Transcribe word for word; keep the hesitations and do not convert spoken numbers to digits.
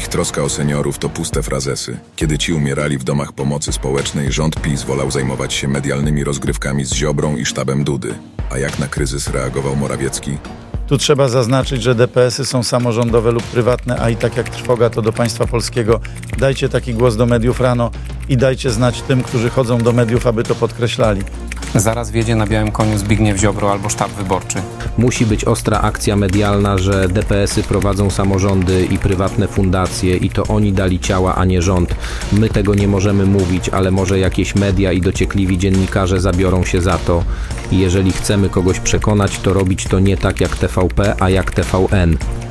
ich troska o seniorów to puste frazesy. Kiedy ci umierali w domach pomocy społecznej, rząd PiS wolał zajmować się medialnymi rozgrywkami z Ziobrą i sztabem Dudy. A jak na kryzys reagował Morawiecki? Tu trzeba zaznaczyć, że D P S y są samorządowe lub prywatne, a i tak jak trwoga to do państwa polskiego. Dajcie taki głos do mediów rano i dajcie znać tym, którzy chodzą do mediów, aby to podkreślali. Zaraz wjedzie na białym koniu Zbigniew Ziobro albo sztab wyborczy. Musi być ostra akcja medialna, że D P S y prowadzą samorządy i prywatne fundacje i to oni dali ciała, a nie rząd. My tego nie możemy mówić, ale może jakieś media i dociekliwi dziennikarze zabiorą się za to. I jeżeli chcemy kogoś przekonać, to robić to nie tak jak T V P, a jak T V N.